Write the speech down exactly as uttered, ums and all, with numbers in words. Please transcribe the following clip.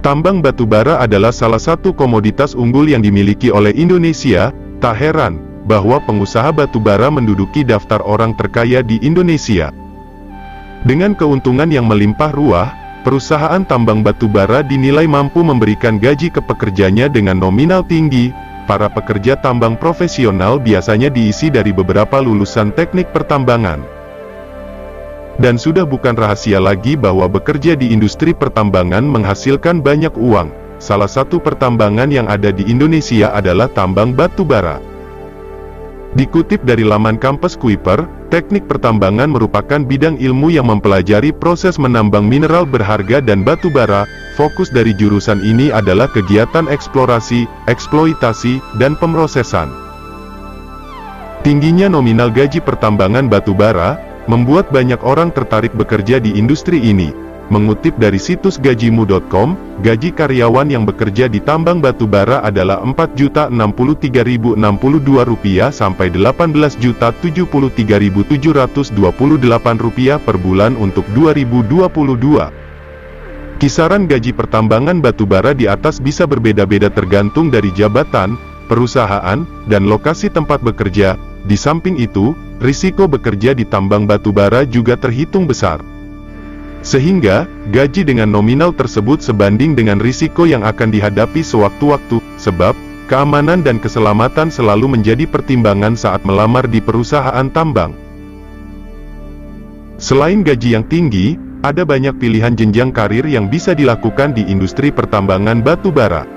Tambang batu bara adalah salah satu komoditas unggul yang dimiliki oleh Indonesia. Tak heran bahwa pengusaha batu bara menduduki daftar orang terkaya di Indonesia. Dengan keuntungan yang melimpah ruah, perusahaan tambang batu bara dinilai mampu memberikan gaji ke pekerjanya dengan nominal tinggi. Para pekerja tambang profesional biasanya diisi dari beberapa lulusan teknik pertambangan. Dan sudah bukan rahasia lagi bahwa bekerja di industri pertambangan menghasilkan banyak uang. Salah satu pertambangan yang ada di Indonesia adalah tambang batu bara. Dikutip dari laman kampus Kuiper, teknik pertambangan merupakan bidang ilmu yang mempelajari proses menambang mineral berharga dan batu bara. Fokus dari jurusan ini adalah kegiatan eksplorasi, eksploitasi, dan pemrosesan. Tingginya nominal gaji pertambangan batu bara membuat banyak orang tertarik bekerja di industri ini. Mengutip dari situs gajimu titik com, gaji karyawan yang bekerja di tambang batu bara adalah empat juta enam puluh tiga ribu enam puluh dua rupiah sampai delapan belas juta tujuh puluh tiga ribu tujuh ratus dua puluh delapan rupiah per bulan untuk dua ribu dua puluh dua. Kisaran gaji pertambangan batu bara di atas bisa berbeda-beda tergantung dari jabatan, perusahaan, dan lokasi tempat bekerja. Di samping itu, risiko bekerja di tambang batu bara juga terhitung besar. Sehingga, gaji dengan nominal tersebut sebanding dengan risiko yang akan dihadapi sewaktu-waktu, sebab, keamanan dan keselamatan selalu menjadi pertimbangan saat melamar di perusahaan tambang. Selain gaji yang tinggi, ada banyak pilihan jenjang karir yang bisa dilakukan di industri pertambangan batu bara.